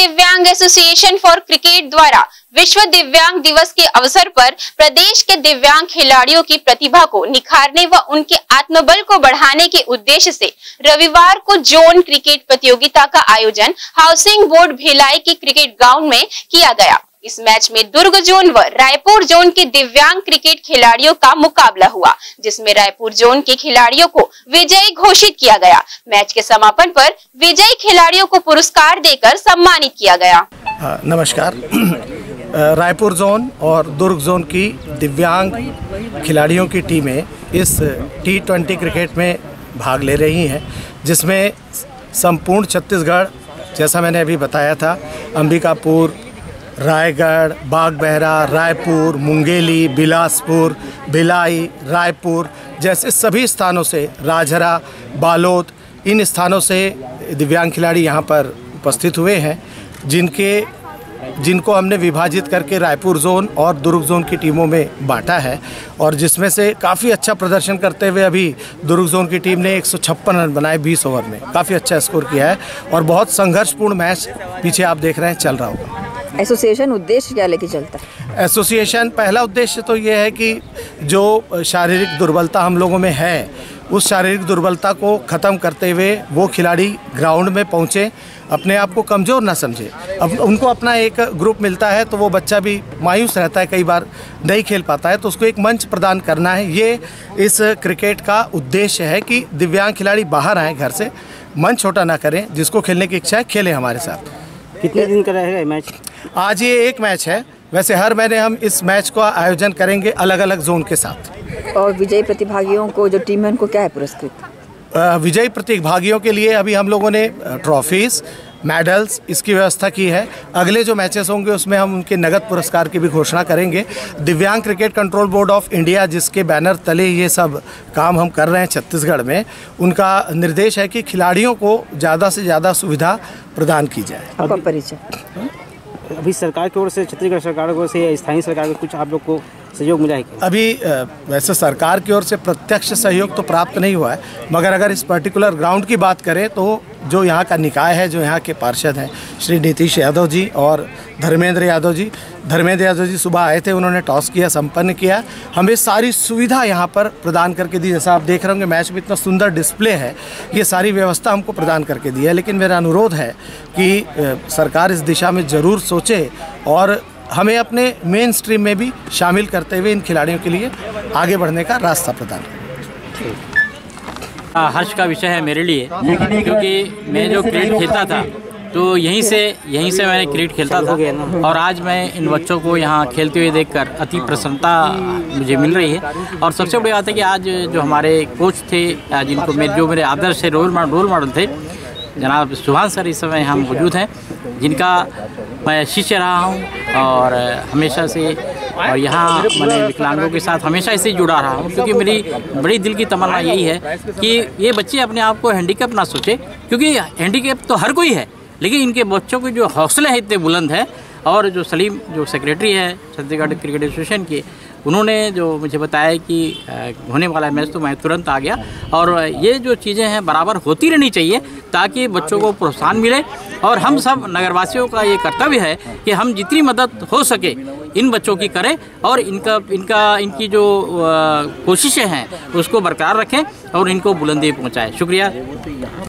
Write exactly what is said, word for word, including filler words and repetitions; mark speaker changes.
Speaker 1: दिव्यांग association for cricket द्वारा विश्व दिव्यांग दिवस के अवसर पर प्रदेश के दिव्यांग खिलाड़ियों की प्रतिभा को निखारने व उनके आत्मबल को बढ़ाने के उद्देश्य से रविवार को जोन क्रिकेट प्रतियोगिता का आयोजन हाउसिंग बोर्ड भिलाई के क्रिकेट ग्राउंड में किया गया। इस मैच में दुर्ग जोन व रायपुर जोन के दिव्यांग क्रिकेट खिलाड़ियों का मुकाबला हुआ, जिसमें रायपुर जोन के खिलाड़ियों को विजयी घोषित किया गया। मैच के समापन पर विजयी खिलाड़ियों को पुरस्कार देकर सम्मानित किया गया।
Speaker 2: नमस्कार। रायपुर जोन और दुर्ग जोन की दिव्यांग खिलाड़ियों की टीमें इस टी ट्वेंटी क्रिकेट में भाग ले रही हैं, जिसमें संपूर्ण छत्तीसगढ़, जैसा मैंने अभी बताया था, अंबिकापुर, रायगढ़, बागबहरा, रायपुर, मुंगेली, बिलासपुर, भिलाई, रायपुर जैसे सभी स्थानों से, राजहरा, बालोद, इन स्थानों से दिव्यांग खिलाड़ी यहाँ पर उपस्थित हुए हैं, जिनके जिनको हमने विभाजित करके रायपुर जोन और दुर्ग जोन की टीमों में बांटा है, और जिसमें से काफ़ी अच्छा प्रदर्शन करते हुए अभी दुर्ग जोन की टीम ने एक सौ छप्पन रन बनाए बीस ओवर में, काफ़ी अच्छा स्कोर किया है और बहुत संघर्षपूर्ण मैच पीछे आप देख रहे हैं चल रहा होगा।
Speaker 3: एसोसिएशन उद्देश्य क्या लेके चलता है?
Speaker 2: एसोसिएशन पहला उद्देश्य तो ये है कि जो शारीरिक दुर्बलता हम लोगों में है, उस शारीरिक दुर्बलता को ख़त्म करते हुए वो खिलाड़ी ग्राउंड में पहुँचे, अपने आप को कमज़ोर ना समझे। अब उनको अपना एक ग्रुप मिलता है तो वो बच्चा भी मायूस रहता है, कई बार नहीं खेल पाता है, तो उसको एक मंच प्रदान करना है। ये इस क्रिकेट का उद्देश्य है कि दिव्यांग खिलाड़ी बाहर आएँ घर से, मन छोटा ना करें, जिसको खेलने की इच्छा है खेलें हमारे साथ।
Speaker 4: कितने दिन का रहेगा मैच?
Speaker 2: आज ये एक मैच है, वैसे हर महीने हम इस मैच का आयोजन करेंगे अलग अलग जोन के साथ।
Speaker 3: और विजयी प्रतिभागियों को जो टीम है उनको क्या है पुरस्कृत?
Speaker 2: विजयी प्रतिभागियों के लिए अभी हम लोगों ने ट्रॉफीज, मेडल्स इसकी व्यवस्था की है। अगले जो मैचेस होंगे उसमें हम उनके नगद पुरस्कार की भी घोषणा करेंगे। Divyang cricket control board of India, जिसके बैनर तले ये सब काम हम कर रहे हैं छत्तीसगढ़ में, उनका निर्देश है कि खिलाड़ियों को ज़्यादा से ज़्यादा सुविधा प्रदान की जाए।
Speaker 3: आपका परिचय?
Speaker 4: अभी सरकार की ओर से, छत्तीसगढ़ सरकार की ओर से, स्थानीय सरकार को कुछ आप लोग को सहयोग मिला है?
Speaker 2: अभी वैसे सरकार की ओर से प्रत्यक्ष सहयोग तो प्राप्त नहीं हुआ है, मगर अगर इस पर्टिकुलर ग्राउंड की बात करें तो जो यहाँ का निकाय है, जो यहाँ के पार्षद हैं श्री नीतीश यादव जी और धर्मेंद्र यादव जी धर्मेंद्र यादव जी सुबह आए थे, उन्होंने टॉस किया, संपन्न किया, हमें सारी सुविधा यहाँ पर प्रदान करके दी। जैसा आप देख रहे होंगे मैच में इतना सुंदर डिस्प्ले है, ये सारी व्यवस्था हमको प्रदान करके दी है। लेकिन मेरा अनुरोध है कि सरकार इस दिशा में ज़रूर सोचे और हमें अपने मेन स्ट्रीम में भी शामिल करते हुए इन खिलाड़ियों के लिए आगे बढ़ने का रास्ता प्रदान करें।
Speaker 5: हर्ष का विषय है मेरे लिए, क्योंकि मैं जो क्रिकेट खेलता था तो यहीं से यहीं से मैंने क्रिकेट खेलता था, और आज मैं इन बच्चों को यहाँ खेलते हुए देखकर अति प्रसन्नता मुझे मिल रही है। और सबसे बड़ी बात है कि आज जो हमारे कोच थे, जिनको मेरे जो मेरे आदर्श से रोल रोल मॉडल थे, जनाब सुभान सर इस समय हम मौजूद हैं, जिनका मैं शिष्य रहा हूं और हमेशा से, और यहाँ मैंने विकलांगों के साथ हमेशा इससे जुड़ा रहा हूँ, क्योंकि मेरी बड़ी दिल की तमन्ना यही है कि ये बच्चे अपने आप को हैंडीकैप ना सोचे, क्योंकि हैंडीकैप तो हर कोई है, लेकिन इनके बच्चों के जो हौसले हैं इतने बुलंद हैं। और जो सलीम जो सेक्रेटरी है छत्तीसगढ़ क्रिकेट एसोसिएशन के, उन्होंने जो मुझे बताया कि होने वाला मैच, तो मैं तुरंत आ गया। और ये जो चीज़ें हैं बराबर होती रहनी चाहिए, ताकि बच्चों को प्रोत्साहन मिले। और हम सब नगरवासियों का ये कर्तव्य है कि हम जितनी मदद हो सके इन बच्चों की करें, और इनका इनका इनकी जो कोशिशें हैं उसको बरकरार रखें और इनको बुलंदी पहुँचाएँ। शुक्रिया।